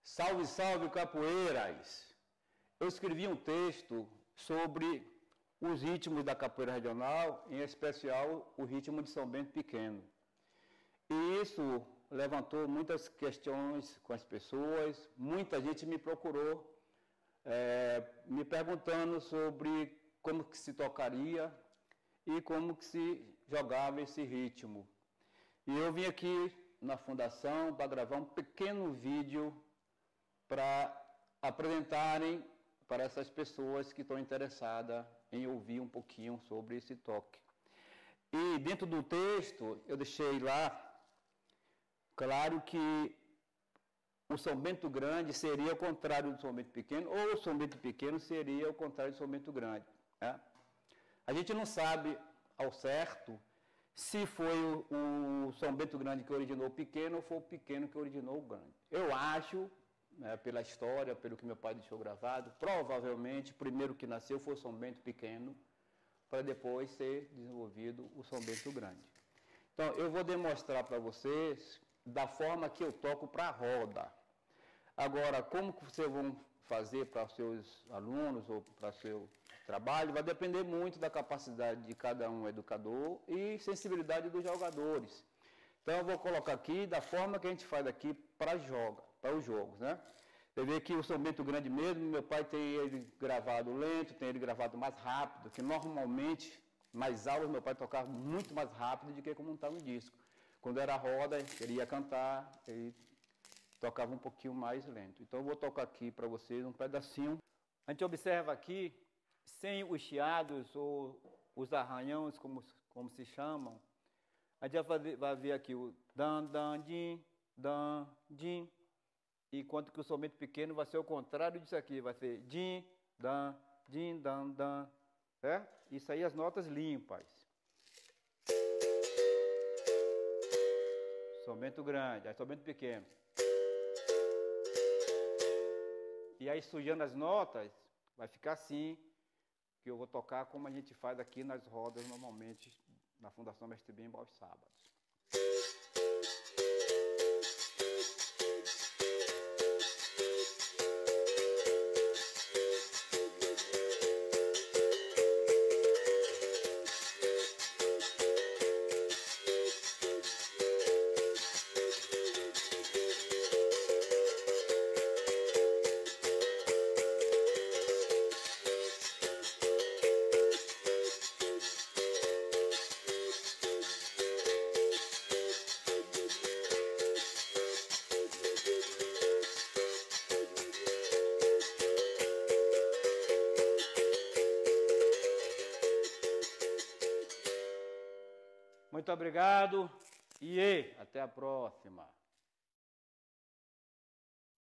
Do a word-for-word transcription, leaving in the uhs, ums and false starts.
Salve, salve, capoeiras! Eu escrevi um texto sobre os ritmos da capoeira regional, em especial o ritmo de São Bento Pequeno. E isso levantou muitas questões com as pessoas, muita gente me procurou, é, me perguntando sobre como que se tocaria e como que se jogava esse ritmo. E eu vim aqui na fundação para gravar um pequeno vídeo para apresentarem para essas pessoas que estão interessadas em ouvir um pouquinho sobre esse toque. E dentro do texto eu deixei lá, claro que o São Bento Grande seria o contrário do São Bento Pequeno, ou o São Bento Pequeno seria o contrário do São Bento Grande. Né? A gente não sabe ao certo se foi o, o São Bento Grande que originou o pequeno ou foi o pequeno que originou o grande. Eu acho, né, pela história, pelo que meu pai deixou gravado, provavelmente o primeiro que nasceu foi o São Bento Pequeno, para depois ser desenvolvido o São Bento Grande. Então, eu vou demonstrar para vocês da forma que eu toco para a roda. Agora, como que vocês vão fazer para os seus alunos ou para o seu trabalho, vai depender muito da capacidade de cada um educador e sensibilidade dos jogadores. Então, eu vou colocar aqui da forma que a gente faz aqui para joga, para os jogos, né? Você vê que o São Bento Grande mesmo, meu pai tem ele gravado lento, tem ele gravado mais rápido, que normalmente, nas aulas, meu pai tocava muito mais rápido do que como está no disco. Quando era roda, ele ia cantar, ele tocava um pouquinho mais lento. Então, eu vou tocar aqui para vocês um pedacinho. A gente observa aqui, sem os chiados ou os arranhões, como, como se chamam, a gente vai ver, vai ver aqui o dan, dan, din, dan, din, enquanto que o São Bento Pequeno vai ser o contrário disso aqui, vai ser din, dan, din, dan, dan, é? Isso aí as notas limpas. São Bento Grande, aí São Bento Pequeno. E aí, sujando as notas, vai ficar assim, que eu vou tocar como a gente faz aqui nas rodas, normalmente, na Fundação Mestre Bimbo aos sábados. Muito obrigado e até a próxima.